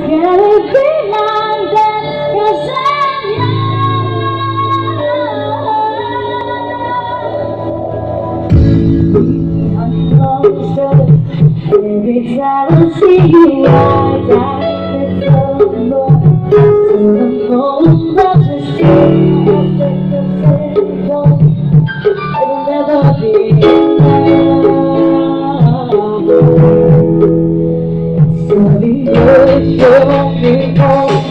gotta be like that, 'cause I'm yours. Every time I see you, I die. It's so more. So but the street has taken control. It'll never be enough. So be good, show me more.